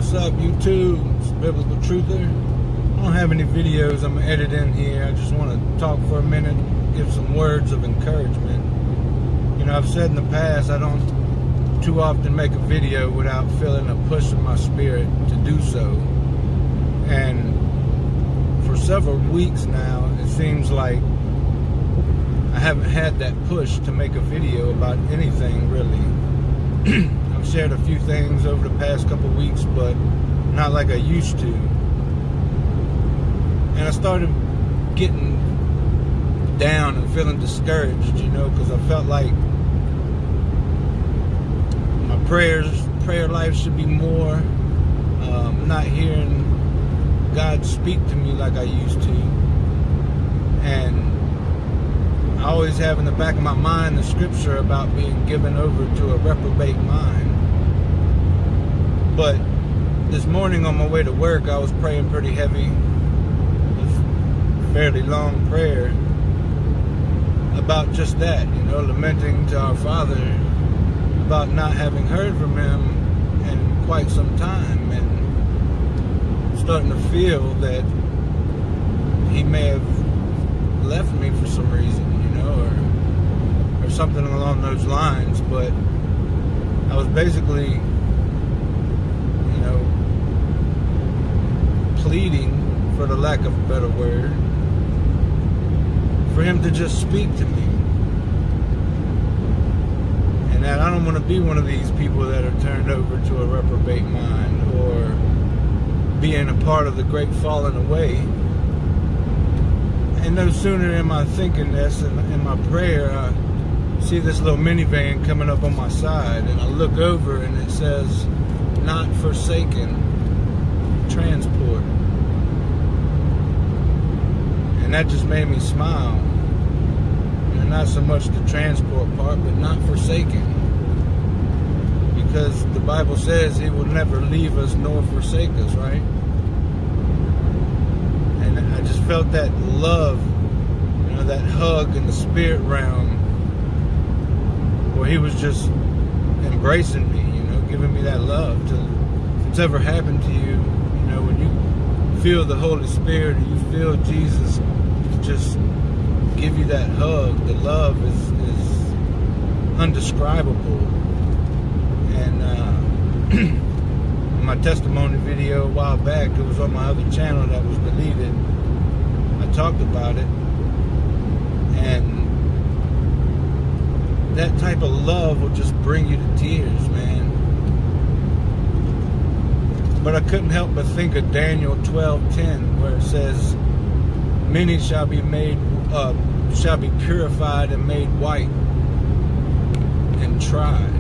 What's up, YouTube? It's Biblical Truther. I don't have any videos I'm editing here. I just want to talk for a minute, give some words of encouragement. You know, I've said in the past, I don't too often make a video without feeling a push in my spirit to do so. And for several weeks now, it seems like I haven't had that push to make a video about anything, really. I've shared a few things over the past couple weeks, but not like I used to. And I started getting down and feeling discouraged, you know, because I felt like my prayer life should be more. I'm not hearing God speak to me like I used to. And I always have in the back of my mind the scripture about being given over to a reprobate mind. But this morning on my way to work, I was praying pretty heavy. It was a fairly long prayer about just that, you know, lamenting to our Father about not having heard from Him in quite some time, and starting to feel that He may have left me for some reason, you know, or something along those lines. But I was basically, you know, pleading, for the lack of a better word, for Him to just speak to me. And that I don't want to be one of these people that are turned over to a reprobate mind, or being a part of the great falling away. And no sooner am I thinking this in my prayer, I see this little minivan coming up on my side, and I look over and it says, "Not forsaken, transport." And that just made me smile. You know, not so much the transport part, but not forsaken. Because the Bible says He will never leave us nor forsake us, right? And I just felt that love, you know, that hug in the spirit realm, where He was just embracing me, you know, giving me that love. If it's ever happened to you, you know, when you feel the Holy Spirit, or you feel Jesus just give you that hug, the love is undescribable. And in my testimony video a while back, it was on my other channel that was deleted, I talked about it. And that type of love will just bring you to tears, man. But I couldn't help but think of Daniel 12:10, where it says, "Many shall be purified and made white and tried."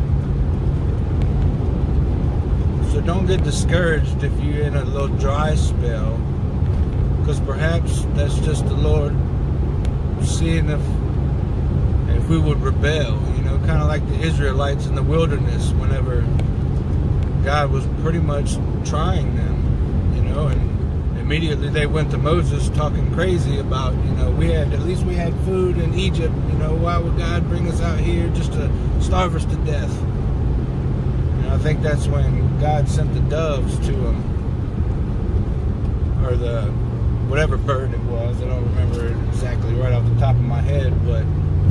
So don't get discouraged if you're in a little dry spell, because perhaps that's just the Lord seeing if we would rebel, you know, kind of like the Israelites in the wilderness whenever God was pretty much trying them, you know, and immediately they went to Moses talking crazy about, you know, at least we had food in Egypt, you know, why would God bring us out here just to starve us to death? And I think that's when God sent the doves to them, or the whatever bird it was. I don't remember it exactly right off the top of my head, but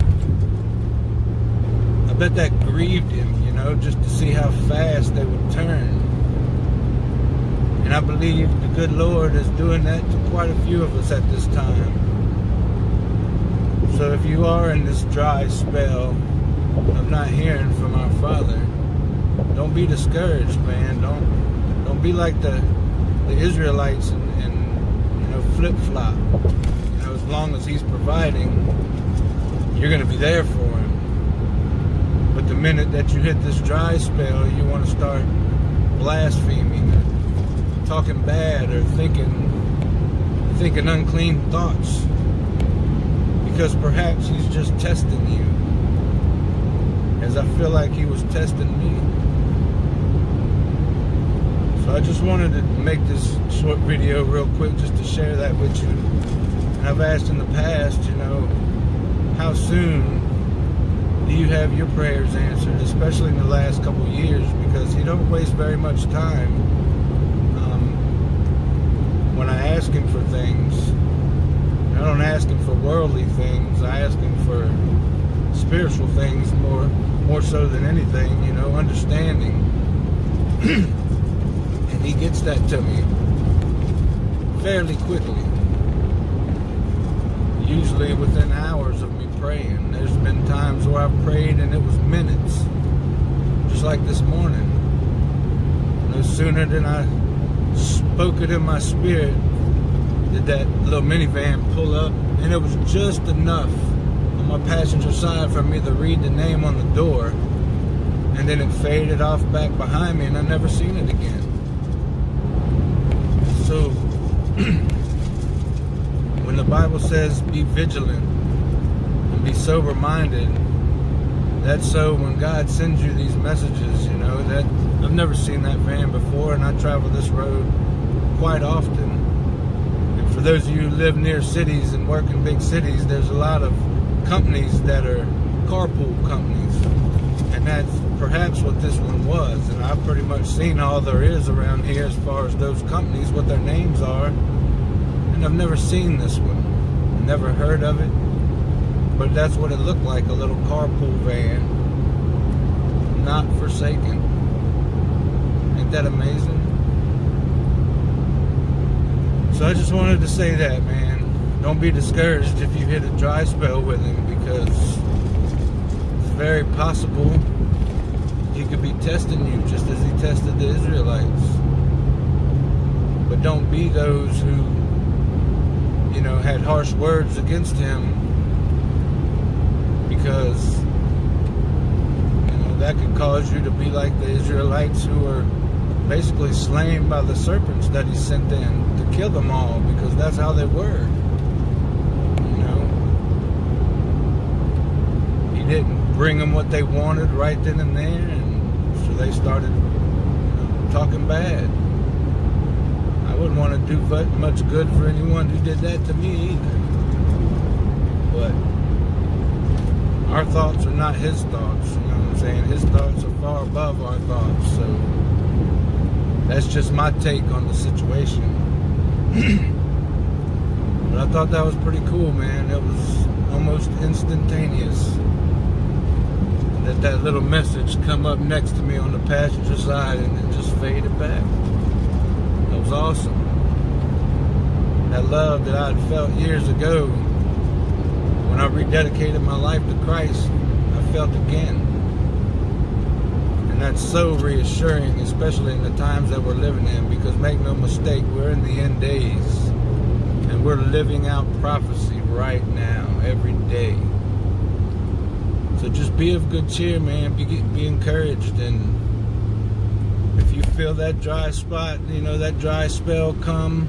I bet that grieved Him, you know, just to see how fast they would turn. And I believe the good Lord is doing that to quite a few of us at this time. So if you are in this dry spell of not hearing from our Father, don't be discouraged, man. Don't be like the Israelites and you know, flip-flop. You know, as long as He's providing, you're going to be there for Him. But the minute that you hit this dry spell, you want to start blaspheming, or talking bad, or thinking unclean thoughts, because perhaps He's just testing you, as I feel like He was testing me. So I just wanted to make this short video real quick just to share that with you. And I've asked in the past, you know, how soon do you have your prayers answered, especially in the last couple years, because He don't waste very much time when I ask him for things, I don't ask him for worldly things. I ask him for spiritual things more so than anything, you know, understanding. And he gets that to me fairly quickly. Usually within hours of me praying. There's been times where I've prayed and it was minutes. Just like this morning. No sooner than I spoke it in my spirit did that little minivan pull up, and it was just enough on my passenger side for me to read the name on the door, and then it faded off back behind me and I never seen it again. So when the Bible says be vigilant and be sober-minded, that's so when God sends you these messages, you know, that I've never seen that van before, and I travel this road quite often. And for those of you who live near cities and work in big cities, there's a lot of companies that are carpool companies, and that's perhaps what this one was. And I've pretty much seen all there is around here as far as those companies, what their names are, and I've never seen this one, never heard of it. But that's what it looked like, a little carpool van. Not forsaken. Ain't that amazing? So I just wanted to say that, man. Don't be discouraged if you hit a dry spell with him, because it's very possible he could be testing you just as he tested the Israelites. But don't be those who, you know, had harsh words against him, because, you know, that could cause you to be like the Israelites who were basically slain by the serpents that he sent in to kill them all, because that's how they were. You know, he didn't bring them what they wanted right then and there, and so they started, you know, talking bad. I wouldn't want to do much good for anyone who did that to me either. But our thoughts are not his thoughts, you know what I'm saying? His thoughts are far above our thoughts, so that's just my take on the situation. But I thought that was pretty cool, man. It was almost instantaneous that little message come up next to me on the passenger side and it just faded back. It was awesome. That love that I had felt years ago, when I rededicated my life to Christ, I felt again. And that's so reassuring, especially in the times that we're living in, because make no mistake, we're in the end days. And we're living out prophecy right now, every day. So just be of good cheer, man. Be encouraged. And if you feel that dry spot, you know, that dry spell come,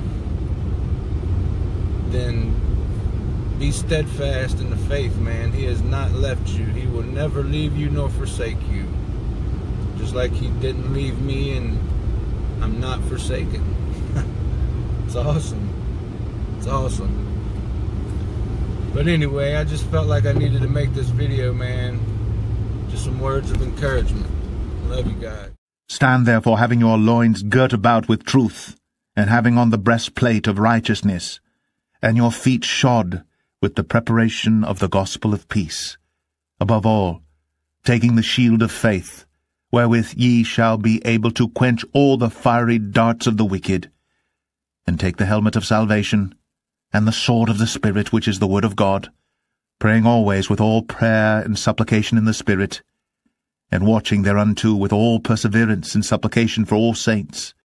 then be steadfast in the faith, man. He has not left you. He will never leave you nor forsake you. Just like he didn't leave me, and I'm not forsaken. It's awesome. It's awesome. But anyway, I just felt like I needed to make this video, man. Just some words of encouragement. Love you guys. Stand therefore, having your loins girt about with truth, and having on the breastplate of righteousness, and your feet shod with the preparation of the gospel of peace. Above all, taking the shield of faith, wherewith ye shall be able to quench all the fiery darts of the wicked, and take the helmet of salvation, and the sword of the Spirit, which is the word of God, praying always with all prayer and supplication in the Spirit, and watching thereunto with all perseverance and supplication for all saints,